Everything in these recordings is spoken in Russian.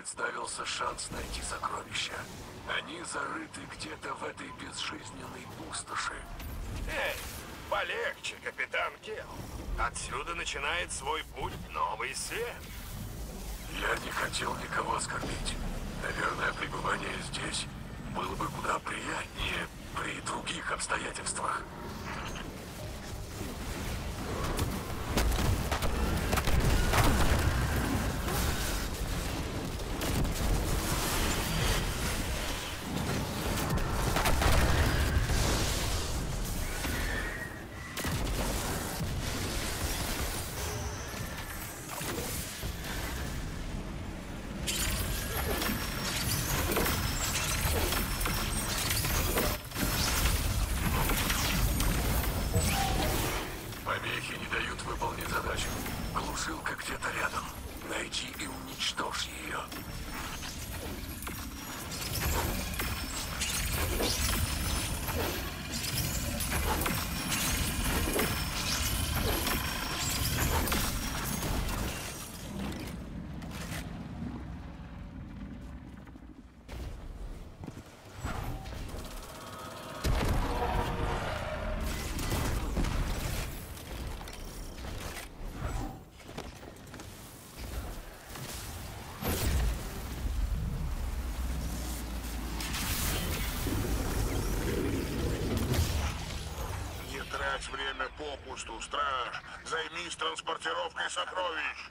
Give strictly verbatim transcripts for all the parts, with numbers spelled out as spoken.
представился шанс найти сокровища. Они зарыты где-то в этой безжизненной пустоши. Эй, полегче, капитан Келл. Отсюда начинает свой путь новый свет. Я не хотел никого оскорбить. Наверное, пребывание здесь было бы куда приятнее при других обстоятельствах. Помехи не дают выполнить задачу. Глушилка где-то рядом. Найди и уничтожь ее. Трать время попусту, страж. Займись транспортировкой сокровищ.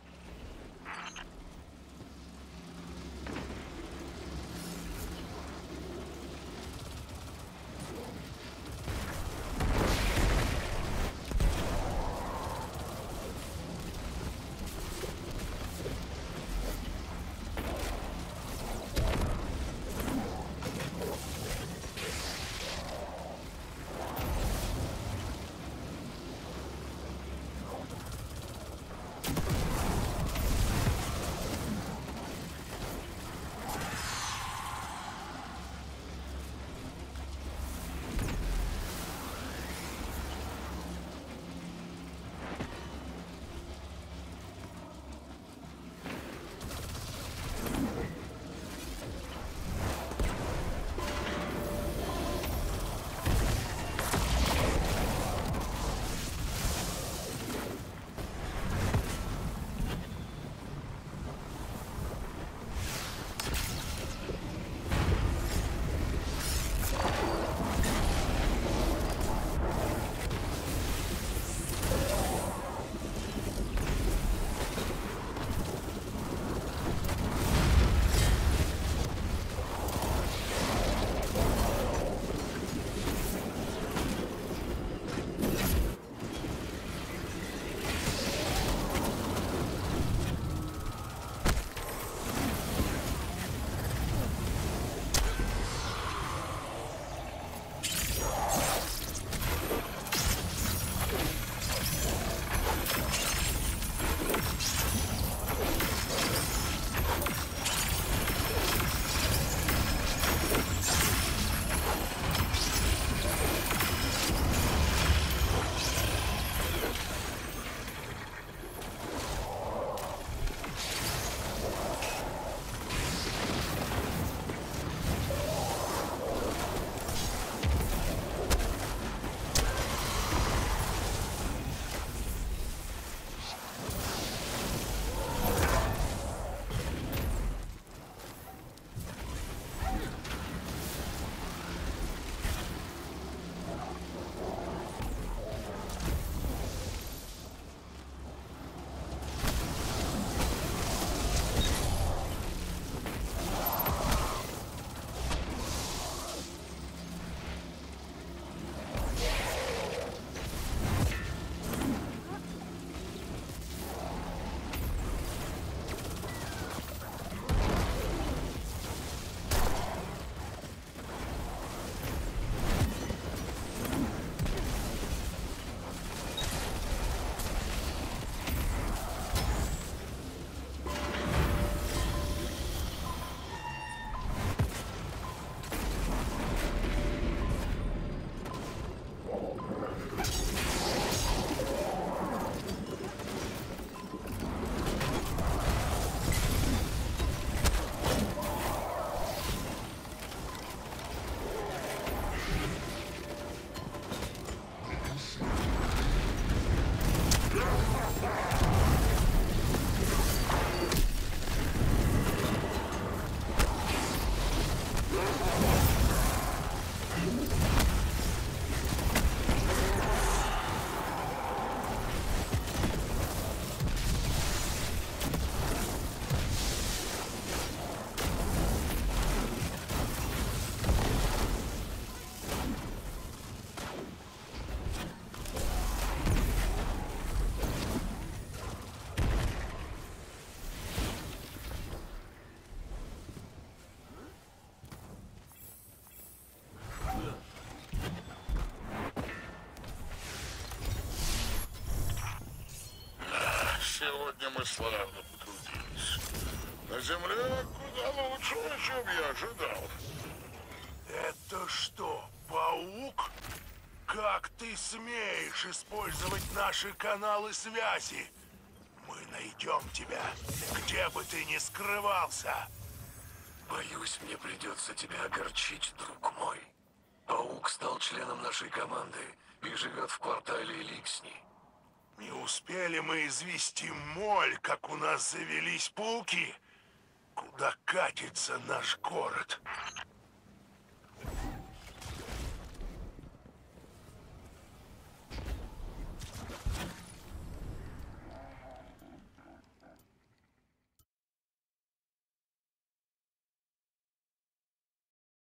сегодня мы славно потрудились. На земле куда лучше, чем я ожидал. Это что, паук? Как ты смеешь использовать наши каналы связи? Мы найдем тебя, где бы ты ни скрывался. Боюсь, мне придется тебя огорчить, друг мой. Паук стал членом нашей команды и живет в квартале Эликсни. Не успели мы извести моль, как у нас завелись пауки. Куда катится наш город?